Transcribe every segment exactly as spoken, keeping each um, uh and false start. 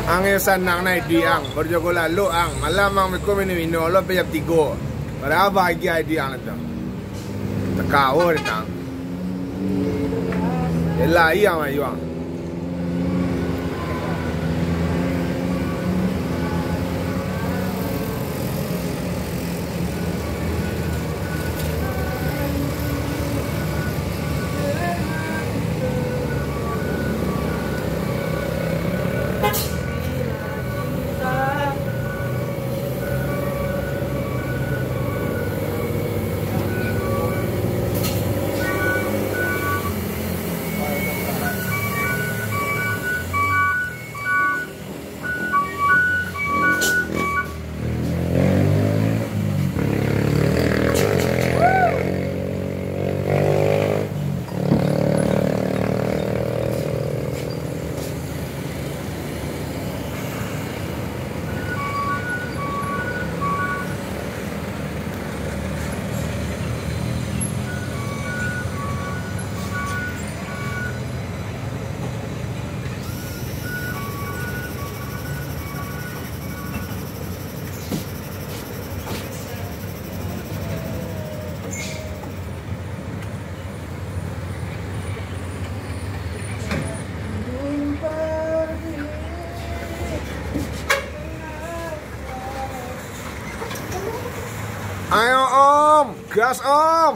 Ang yung sanang na di ang berjogo lalu ang malam ang may kumino lo pejap tigo. Para bahagia di ang itu. Takau tang. Ela iya mai yuang. Ayo Om, gas Om.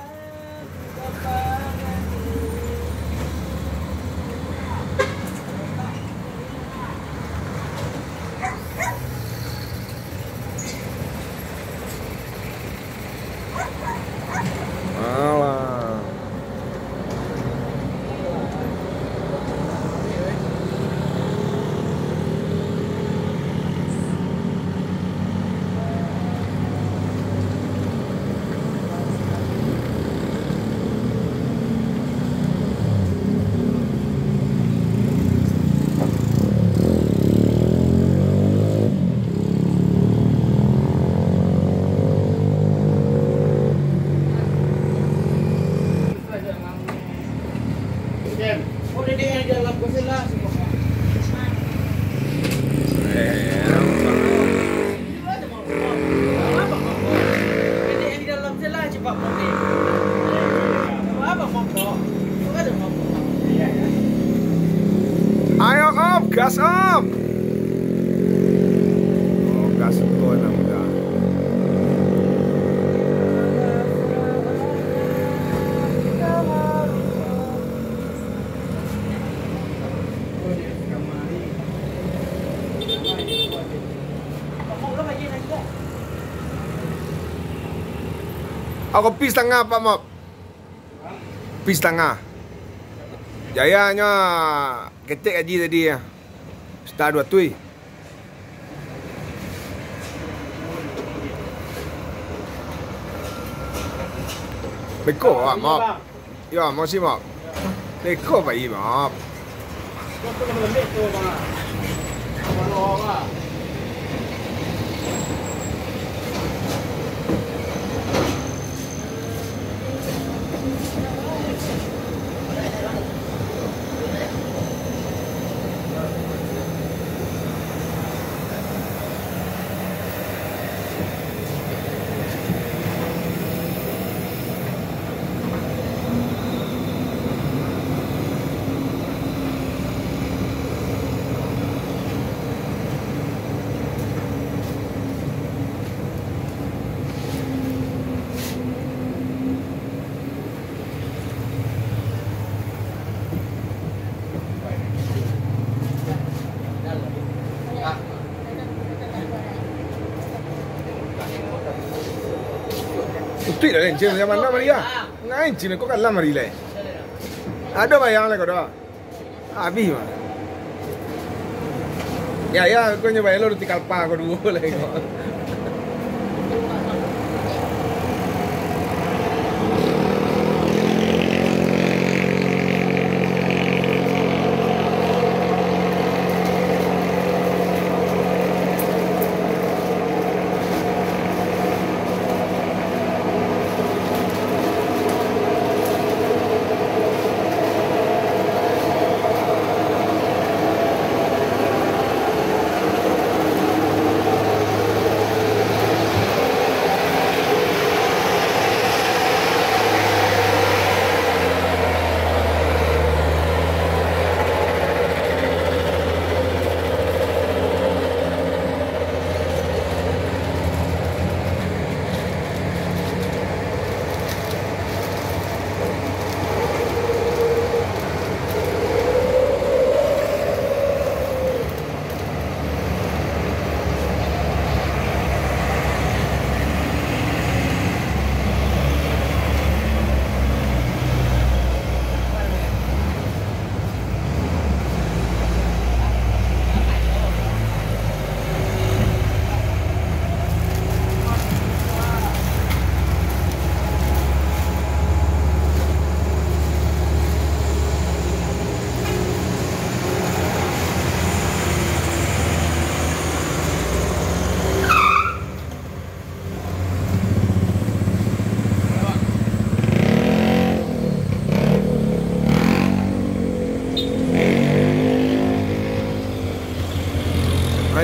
Alah. Ayo Om, gas Om. Oh, gas ko na mga. Ako pis tengah Pak Mop. Pis tengah. Jayanya ketik aja tadi ya. Star dua tui. Beko Pak Mop. Ya, masih Mop. Beko Pak I Mop. Tuy là lên trên nhà bạn Maria, ngay chỉ là có cả Maria này. À đâu mà yang này có đó. À bi mà. Ya ya, kau nyoba lo roti kalpa kau dulu lagi.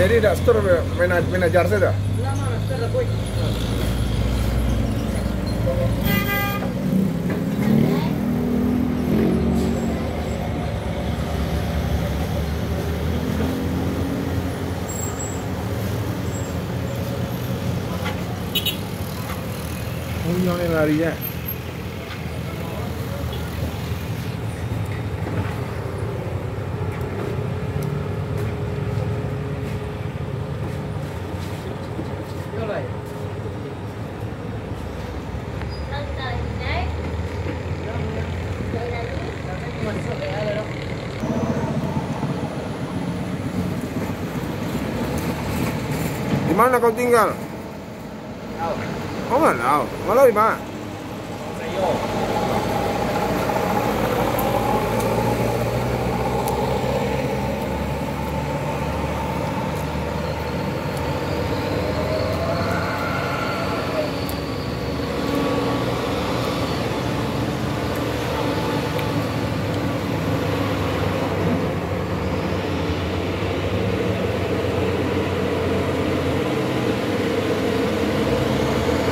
jadi dah store main main ajar saya dah. Lama nak store dah boy. Oh, yang ini lari ya. Di mana kau tinggal? Tahu. Oh, mana? Malah di mana? Sayo.